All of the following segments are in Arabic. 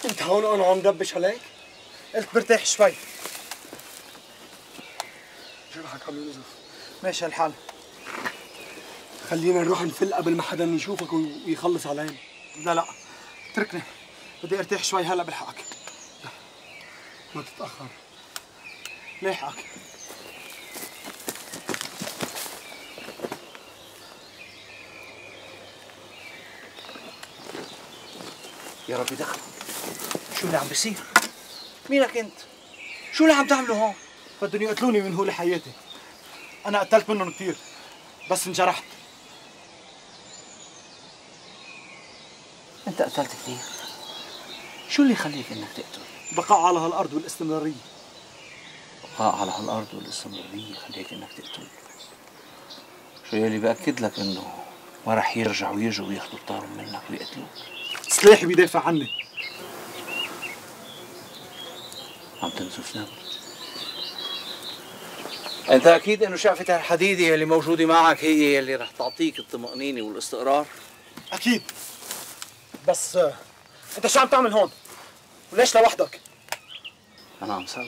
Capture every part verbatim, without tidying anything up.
انت هون وانا عم دبش عليك؟ قلت برتاح شوي. جرحك عم ينزف. ماشي الحال. خلينا نروح نفل قبل ما حدا يشوفك ويخلص علينا. لا لا اتركني، بدي ارتاح شوي هلا بلحقك. ما تتأخر. لاحقك. يا ربي دخل. شو اللي عم بيصير؟ مينك انت؟ شو اللي عم تعمله هون؟ بدهم يقتلوني من هو لحياتي. انا قتلت منهم كثير بس انجرحت. انت قتلت كثير؟ شو اللي يخليك انك تقتل؟ بقاء على هالارض والاستمراريه. بقاء على هالارض والاستمراريه يخليك انك تقتل؟ شو يلي باكد لك انه ما رح يرجعوا يجوا وياخذوا الطارم منك ويقتلوك. سلاحي بيدافع عني. عم تنزف نبل. انت اكيد انه شقفة الحديدة اللي موجودة معك هي اللي رح تعطيك الطمأنينة والاستقرار؟ اكيد. بس آه، انت شو عم تعمل هون؟ وليش لوحدك؟ انا عم صلي.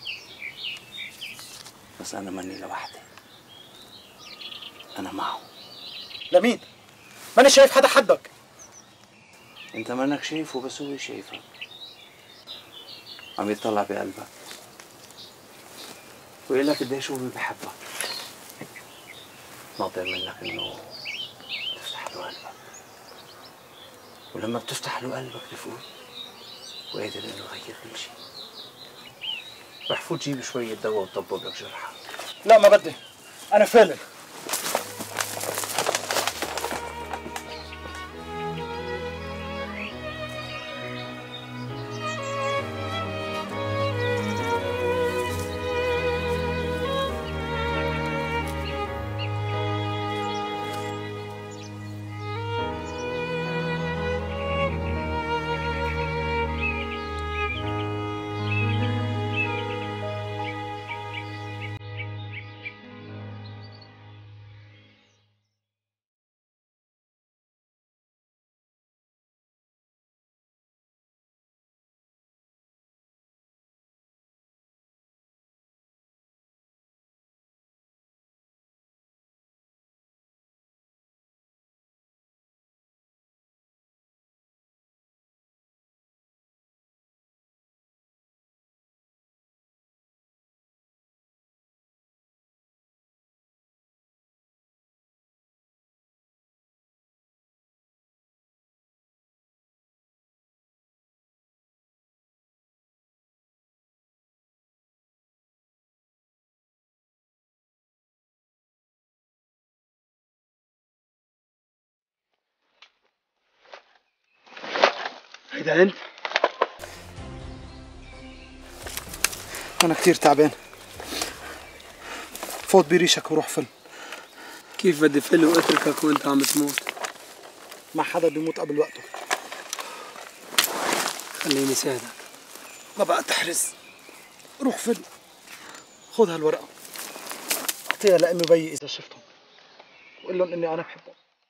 بس انا ماني لوحدي، انا معه. لمين؟ ماني شايف حدا حدك. انت منك شايفه بس هو شايفك. عم يطلع بقلبك ويقول لك قديش هو بحبك. ناطر منك انه تفتح له قلبك، ولما بتفتح له قلبك بفوت وقادر انه يغير كل شيء. رح فوت جيب شوية دواء وطبب لك جرحك. لا ما بدي، انا فالر. هيدا انت؟ أنا كثير تعبان. فوت بريشك وروح فل. كيف بدي فل واتركك وانت عم تموت؟ ما حدا بيموت قبل وقته. خليني ساعدك. ما بقى تحرز. روح فل. خذ هالورقة اعطيها لأمي وبيي إذا شفتهم، وقول لهم إني أنا بحبهم.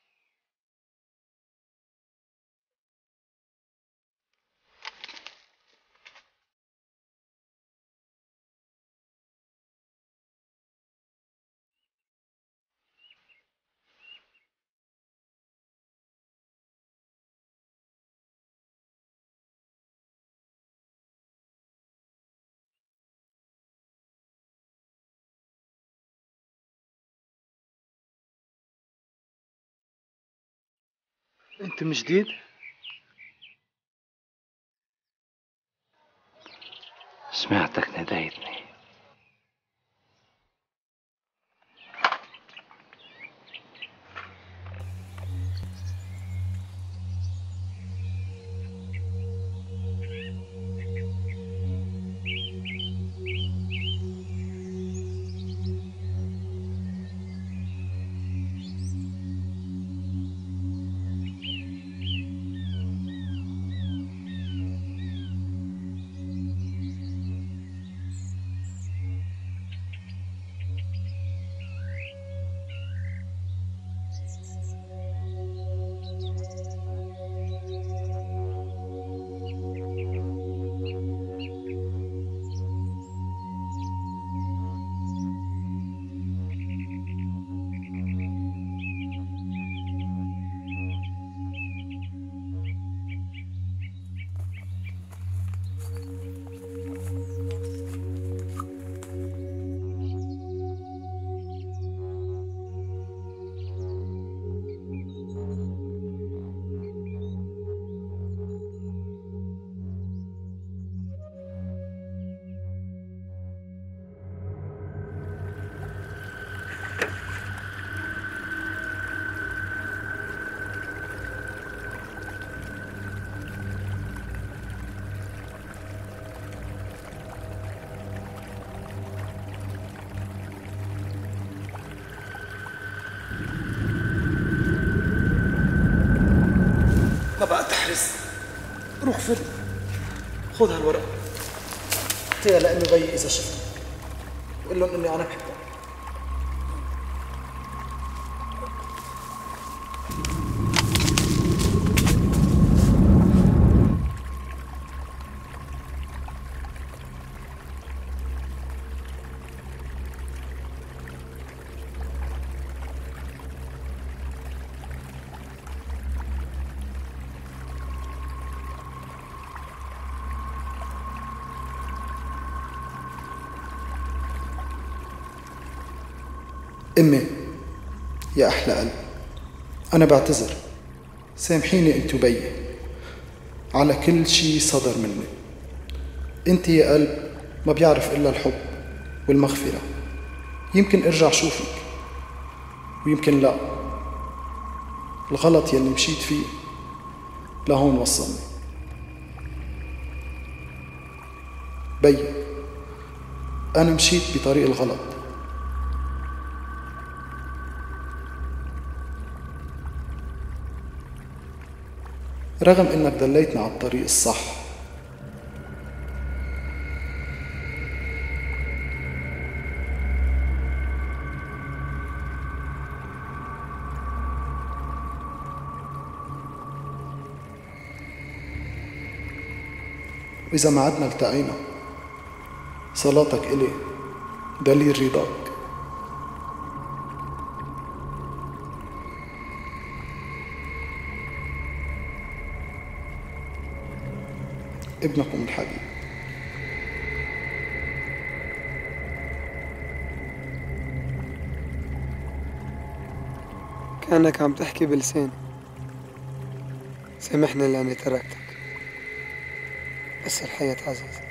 أنت من جديد؟ سمعتك ناديتني. ما بقى تحرز. روح فل، خذ هالورقة اعطيها لأمي بيي إذا شفتني وقول لهم إني أنا بحبهم. أمي يا أحلى قلب، أنا بعتذر، سامحيني أنت وبيي على كل شي صدر مني. أنت يا قلب ما بيعرف إلا الحب والمغفرة. يمكن أرجع شوفك ويمكن لا. الغلط يلي مشيت فيه لهون وصلني. بيي أنا مشيت بطريق الغلط، رغم انك دليتنا على الطريق الصح. وإذا ما عدنا التقينا صلاتك إلي دليل رضاك. ابنكم الحبيب. كأنك عم تحكي بلساني. سامحني لأني تركتك، بس الحياة عزيزة.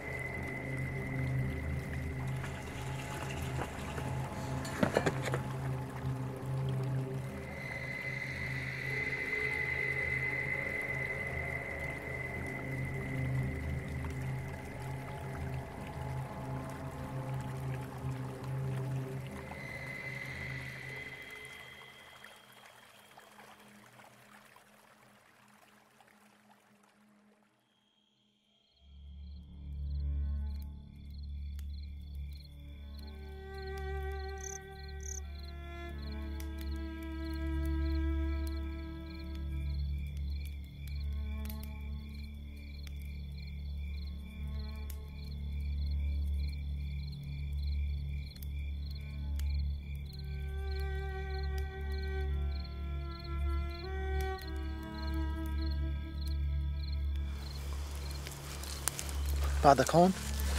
بعدك هون؟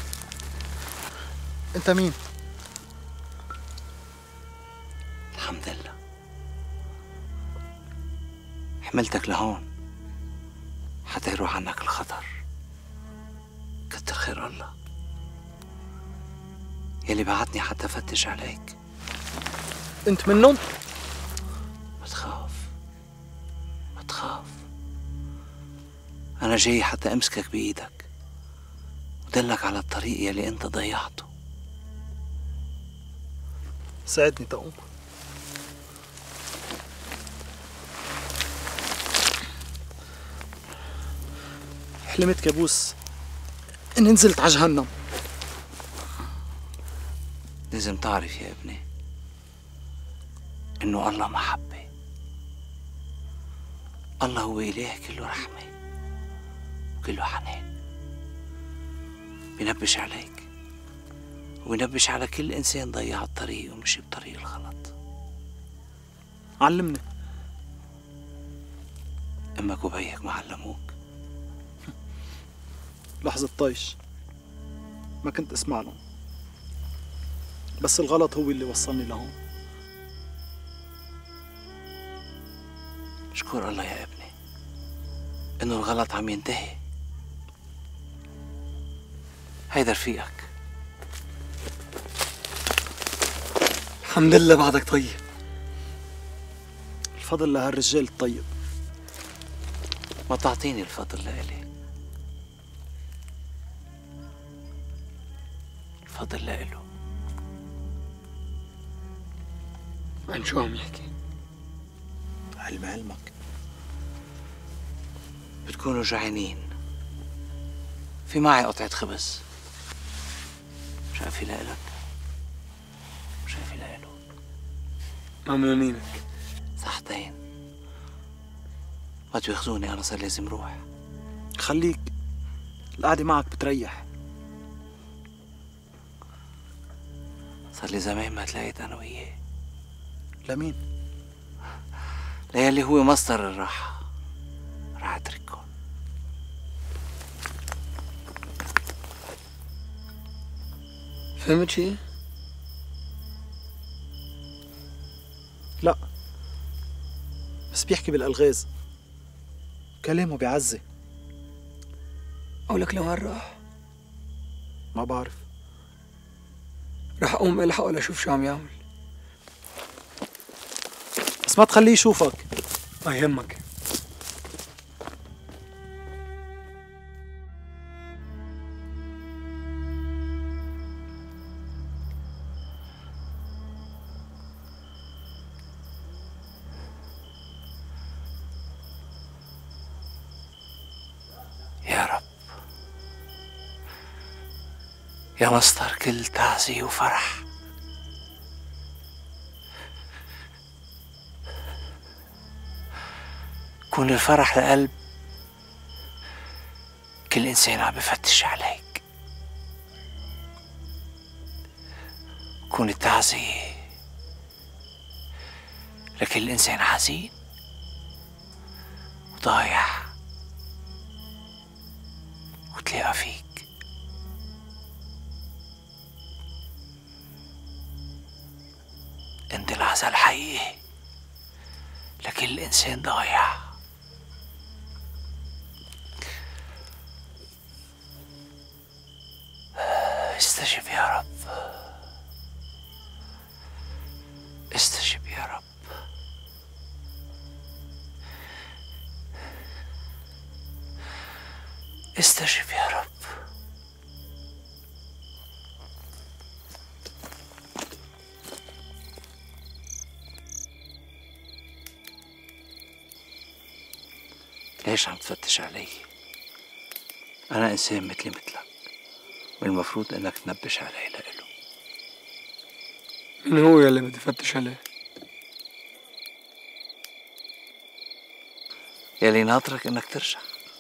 انت مين؟ الحمد لله حملتك لهون حتى يروح عنك الخطر. كتر خير الله يلي بعتني حتى فتش عليك. انت منهم؟ ما تخاف ما تخاف، أنا جاي حتى أمسكك بإيدك ودلك على الطريق يلي أنت ضيعته. ساعدني تقوم. حلمت كابوس إني نزلت على جهنم. لازم تعرف يا ابني إنه الله محبة. الله هو إله كله رحمة وكله حنان. بينبش عليك وينبش على كل إنسان ضيع الطريق ومشي بطريق الغلط. علمني. أمك وبيك ما علموك؟ لحظة طيش ما كنت اسمع لهم، بس الغلط هو اللي وصلني لهون. اشكر الله يا ابني إنه الغلط عم ينتهي. هيدا رفيقك. الحمد لله بعدك طيب. الفضل لهالرجال الطيب. ما تعطيني الفضل لإلي، الفضل لإله. عن شو عم يحكي؟ علم علمك بتكونوا جعانين، في معي قطعة خبز، شايفي لإلك شايفي لإله. ممنونينك. صحتين. ما تواخذوني، أنا صار لازم روح. خليك، القعدة معك بتريح. صار لي زمان ما تلاقيت أنا وياه. لمين؟ ليالي هو مصدر الراحة، راح أترككم. فهمت شي؟ لا، بس بيحكي بالألغاز، كلامه بيعزي. قولك لوين راح؟ ما بعرف. رح أقوم ألحق ولا أشوف شو عم يعمل. بس ما تخليه يشوفك. ما يهمك. يا رب، يا مصدر كل تعزية وفرح، كون الفرح لقلب كل إنسان عم بفتش عليك، كون التعزية لكل إنسان حزين وضايع وتلاقى فيك. انت العزاء الحقيقي لكل إنسان ضايع. استجب يا رب، استجب يا رب. استجب يا رب. ليش عم تفتش علي؟ أنا إنسان مثلي مثلك، والمفروض إنك تنبش علي لإله. مين هو يلي بدي فتش عليه؟ يلي ناطرك إنك ترجع.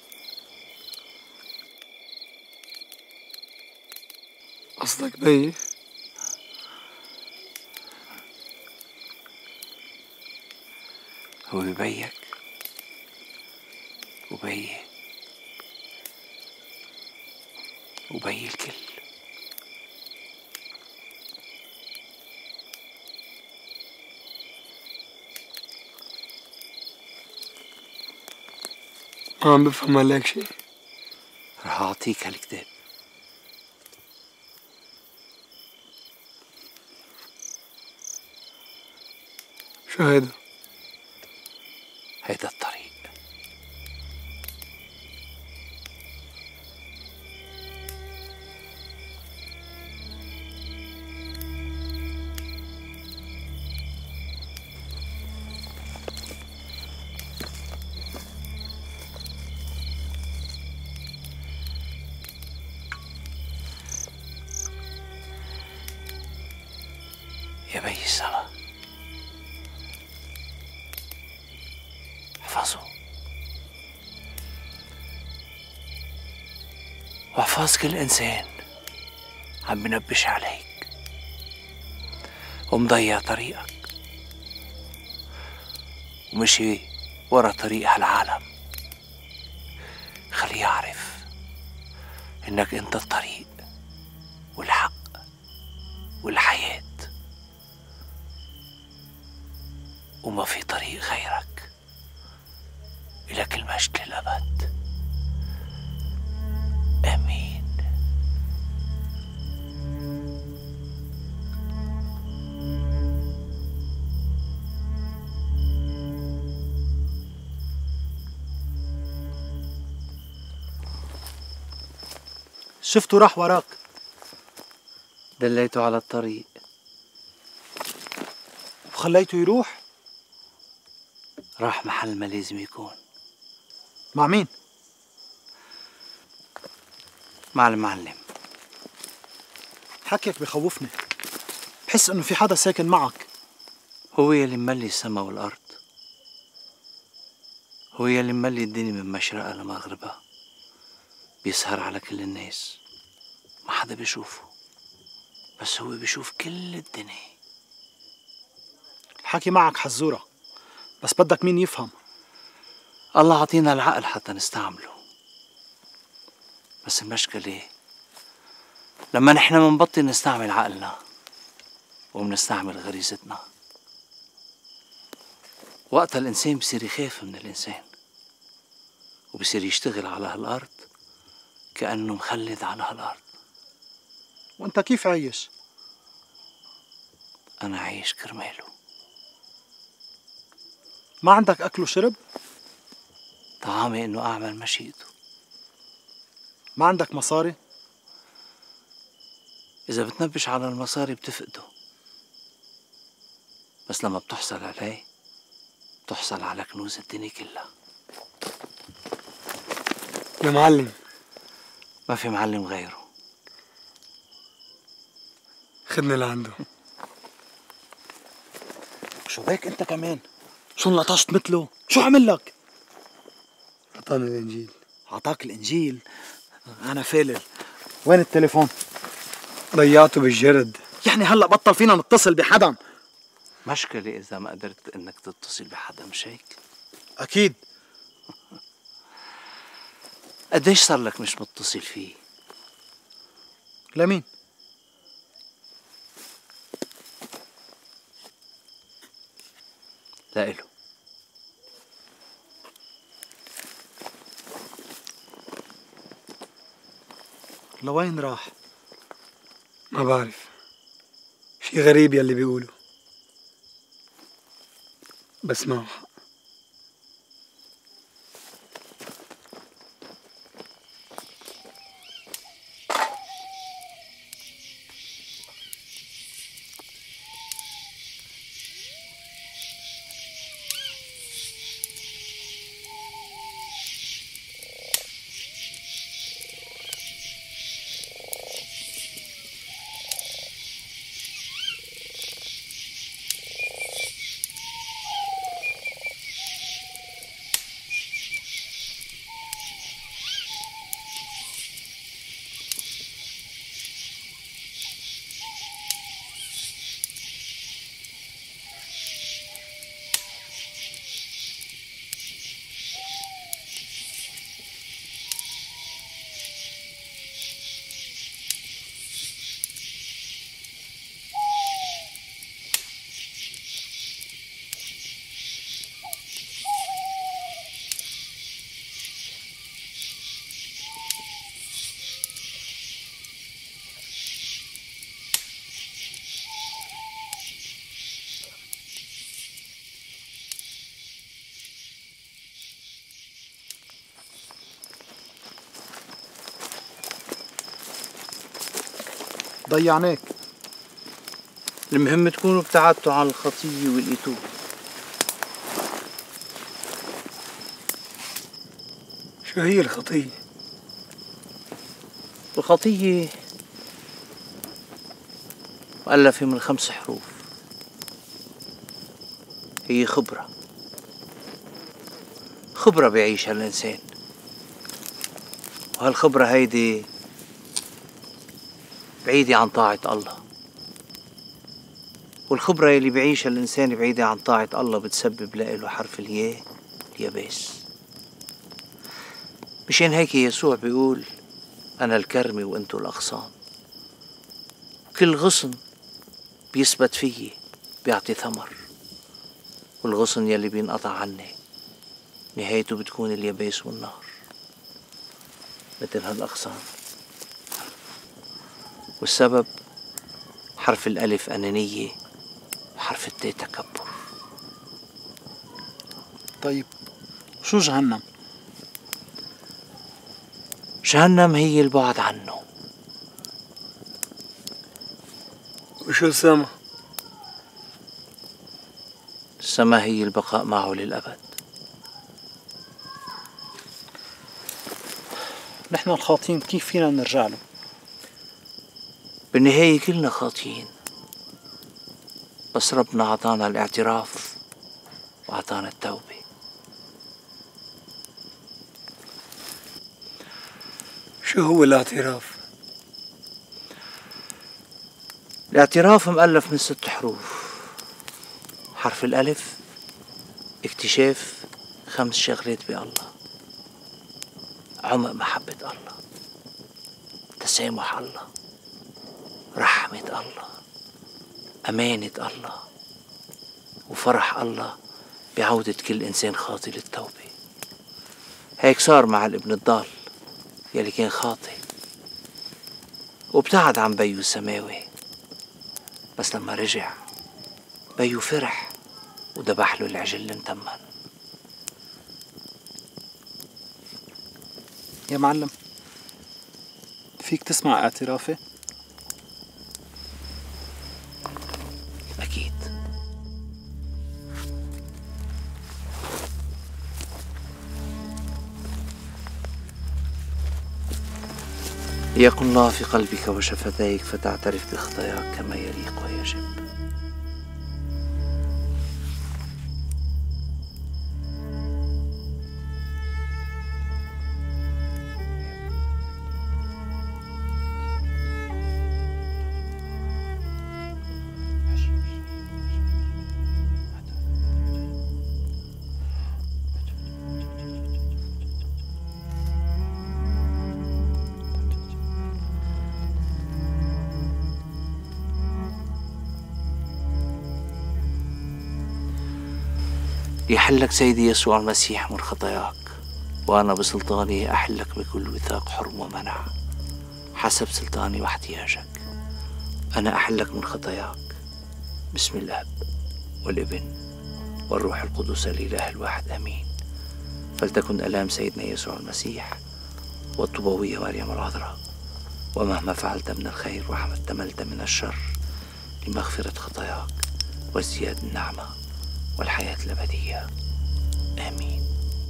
قصدك بيي؟ هو بيك وبي وبي الكل. ما عم بفهم عليك شي. رح أعطيك هالكتاب. شو هيدا؟ هيدا الطريق. يا بي السما، احفظه واحفظ كل إنسان عم بنبش عليك ومضيع طريقك ومشي ورا طريق هالعالم. خليه يعرف إنك أنت الطريق والحق والحياة، وما في طريق غيرك. إلك المجد للأبد. آمين. شفته راح وراك. دليته على الطريق وخليته يروح. راح محل ما لازم يكون. مع مين؟ مع المعلم. حكيك بخوفني، بحس انه في حدا ساكن معك. هو يلي مملي السما والأرض، هو يلي مملي الدنيا من مشرقها لمغربها، بيسهر على كل الناس، ما حدا بيشوفه، بس هو بيشوف كل الدنيا. الحكي معك حزورة، بس بدك مين يفهم. الله عطينا العقل حتى نستعمله، بس المشكلة لما نحن منبطل نستعمل عقلنا ومنستعمل غريزتنا، وقتها الإنسان بصير يخاف من الإنسان، وبصير يشتغل على هالأرض كأنه مخلد على هالأرض. وانت كيف عايش؟ أنا عايش كرماله. ما عندك أكل وشرب؟ طعامي إنه أعمل مشيئته. ما عندك مصاري؟ إذا بتنبش على المصاري بتفقده، بس لما بتحصل عليه بتحصل على كنوز الدنيا كلها. يا معلم، ما في معلم غيره. خدني لعنده. شو بيك انت كمان؟ شو انلطشت مثله؟ شو عمل لك؟ أعطاني الإنجيل. عطاك الإنجيل؟ أنا فالل. وين التليفون؟ ضيعته بالجرد. يعني هلا بطل فينا نتصل بحدا؟ مشكلة إذا ما قدرت إنك تتصل بحدا، مش هيك؟ أكيد. قديش صار لك مش متصل فيه؟ لمين؟ لإله. لوين راح؟ ما بعرف، شي غريب يلي بيقولوا، بس معه حق. ضيعناك. المهم تكونوا ابتعدتوا عن الخطية والإتوب. شو هي الخطية؟ الخطية مؤلفة من خمس حروف، هي خبرة. خبرة بيعيشها الإنسان، وهالخبرة هيدي بعيدة عن طاعة الله، والخبرة اللي بيعيشها الإنسان بعيدة عن طاعة الله بتسبب له حرف الياء اليابس. مشان هيك يسوع بيقول أنا الكرمة وأنتو الأغصان. كل غصن بيثبت فيي بيعطي ثمر، والغصن يلي بينقطع عني نهايته بتكون اليابس والنار، مثل هالأغصان. والسبب حرف الألف أنانية وحرف التاء تكبر. طيب شو جهنم؟ جهنم هي البعد عنه. وشو السما؟ السما هي البقاء معه للأبد. نحن الخاطئين كيف فينا نرجع له؟ بالنهاية كلنا خاطئين، بس ربنا أعطانا الاعتراف وأعطانا التوبة. شو هو الاعتراف؟ الاعتراف مؤلف من ست حروف. حرف الألف اكتشاف خمس شغلات بالله: عمق محبة الله، تسامح الله، رحمة الله، أمانة الله، وفرح الله بعودة كل إنسان خاطئ للتوبة. هيك صار مع الابن الضال يلي كان خاطئ وابتعد عن بيو السماوي، بس لما رجع بيو فرح وذبح له العجل المتمن. يا معلم، فيك تسمع اعترافي؟ أكيد. يكن الله في قلبك وشفتيك فتعترف بخطاياك كما يليق ويجب. يحلك سيدي يسوع المسيح من خطاياك، وأنا بسلطاني أحلك بكل وثاق حرم ومنع حسب سلطاني واحتياجك. أنا أحلك من خطاياك باسم الأب والابن والروح القدس الإله الواحد آمين. فلتكن ألام سيدنا يسوع المسيح والطوبوية مريم العذراء، ومهما فعلت من الخير ومهما احتملت من الشر، لمغفرة خطاياك وازدياد النعمة والحياة الأبدية. آمين.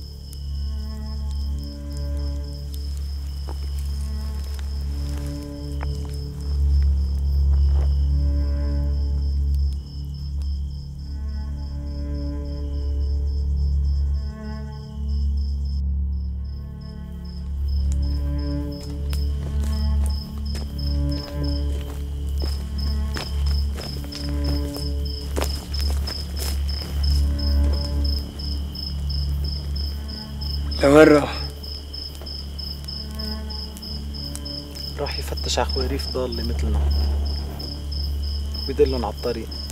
لوين راح؟ راح يفتش على خواريف ضالة مثلنا ويدلن على الطريق.